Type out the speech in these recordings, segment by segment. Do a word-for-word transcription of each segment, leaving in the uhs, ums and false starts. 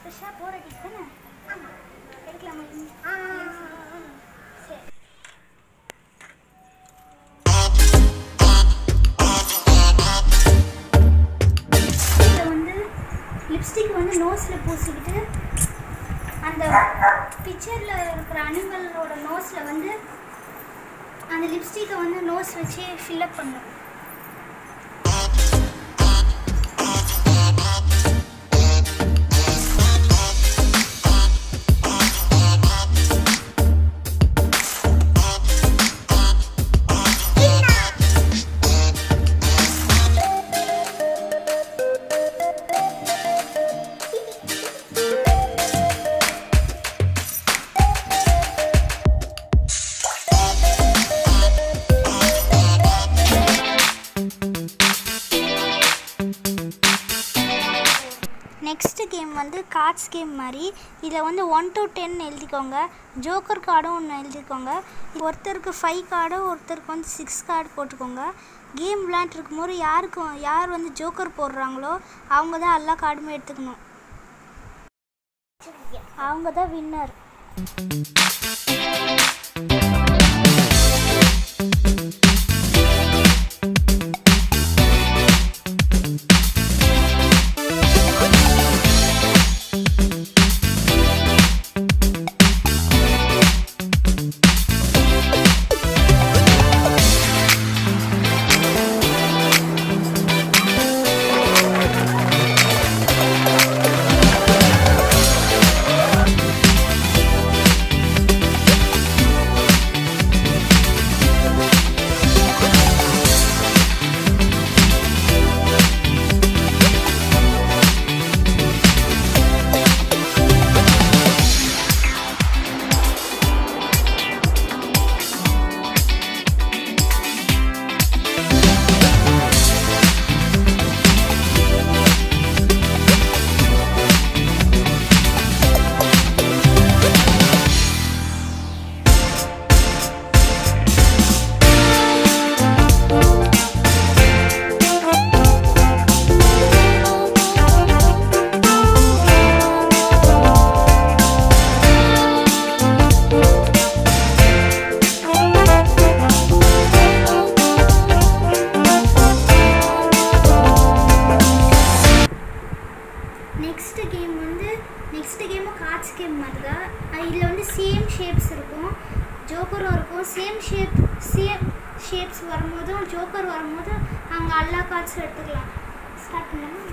ஃப்ரெஷ்ஷாக போகிற டிக் தானே? ஆமாம். கிடைக்கலாமா? ஆ சரி. இதில் வந்து லிப்ஸ்டிக் வந்து நோஸில் பூசிக்கிட்டு அந்த பிக்சரில் இருக்கிற அனிமலோட நோஸில் வந்து அந்த லிப்ஸ்டிக்கை வந்து நோஸ் வச்சு ஃபில்லப் பண்ணும். நெக்ஸ்ட் கேம் வந்து கார்ட்ஸ் கேம் மாதிரி. இதில் வந்து ஒன் டு டென் எழுதிக்கோங்க. ஜோக்கர் கார்டும் ஒன்று எழுதிக்கோங்க. ஒருத்தருக்கு ஃபைவ் கார்டு, ஒருத்தருக்கு வந்து சிக்ஸ் கார்டு போட்டுக்கோங்க. கேம் விளையாண்டுருக்கும் போது யாருக்கு யார் வந்து ஜோக்கர் போடுறாங்களோ அவங்க தான் எல்லா கார்டுமே எடுத்துக்கணும். அவங்க தான் வின்னர். நெக்ஸ்ட் கேம் வந்து நெக்ஸ்ட் கேமும் கார்ட்ஸ் கேம் மாதிரி தான். இதில் வந்து சேம் ஷேப்ஸ் இருக்கும், ஜோக்கரும் இருக்கும். சேம் ஷேப் சேம் ஷேப்ஸ் வரும்போதும் ஜோக்கர் வரும்போதும் அவங்க எல்லா கார்ட்ஸும் எடுத்துக்கலாம். ஸ்டார்ட் பண்ணலாமா?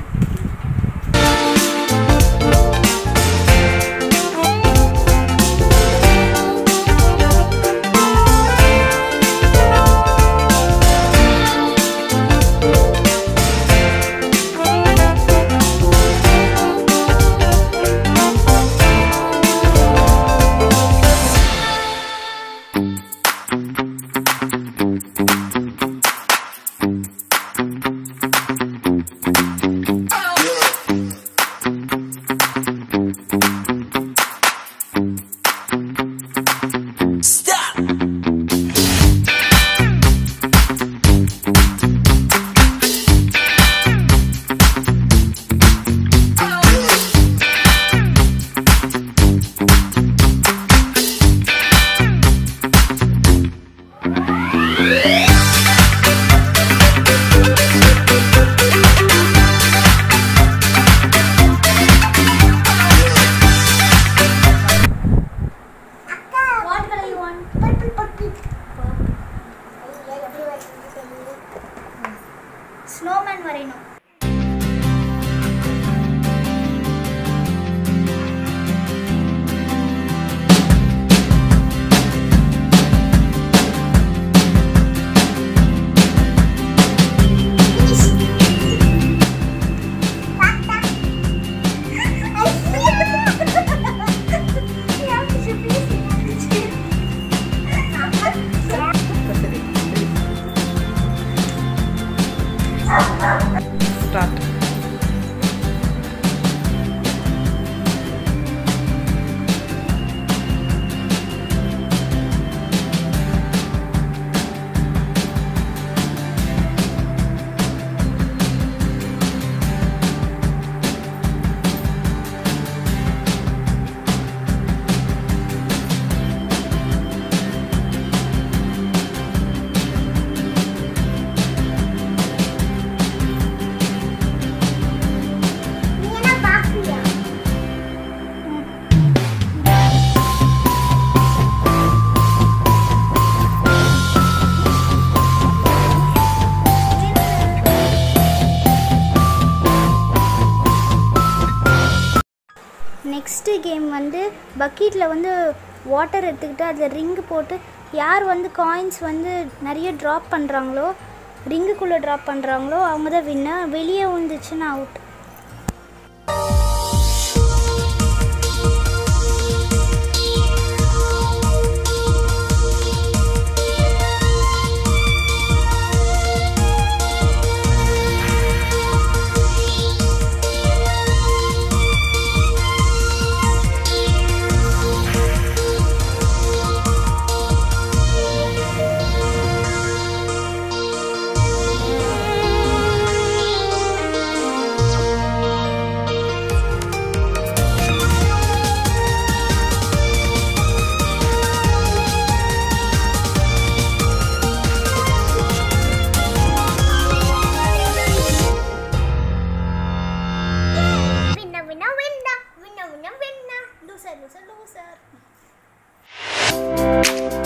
Ah! நெக்ஸ்ட்டு கேம் வந்து பக்கெட்டில் வந்து வாட்டர் எடுத்துக்கிட்டு அதில் ரிங்கு போட்டு யார் வந்து காயின்ஸ் வந்து நிறைய ட்ராப் பண்ணுறாங்களோ ரிங்குக்குள்ளே ட்ராப் பண்ணுறாங்களோ அவங்க தான் வின்னர். வெளியே வந்துச்சுன்னா அவுட். Loser, loser, loser.